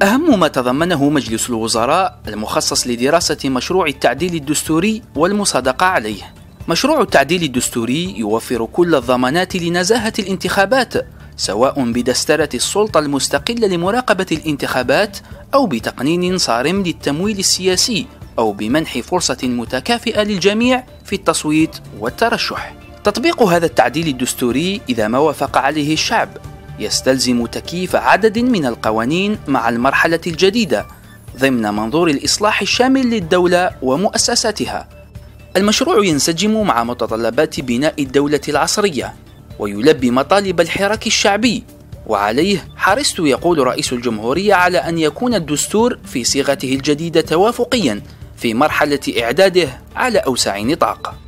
أهم ما تضمنه مجلس الوزراء المخصص لدراسة مشروع التعديل الدستوري والمصادقة عليه. مشروع التعديل الدستوري يوفر كل الضمانات لنزاهة الانتخابات، سواء بدسترة السلطة المستقلة لمراقبة الانتخابات، أو بتقنين صارم للتمويل السياسي، أو بمنح فرصة متكافئة للجميع في التصويت والترشح. تطبيق هذا التعديل الدستوري إذا ما وافق عليه الشعب يستلزم تكييف عدد من القوانين مع المرحلة الجديدة ضمن منظور الإصلاح الشامل للدولة ومؤسساتها. المشروع ينسجم مع متطلبات بناء الدولة العصرية ويلبي مطالب الحراك الشعبي، وعليه حرصت يقول رئيس الجمهورية على أن يكون الدستور في صيغته الجديدة توافقيا في مرحلة إعداده على أوسع نطاق.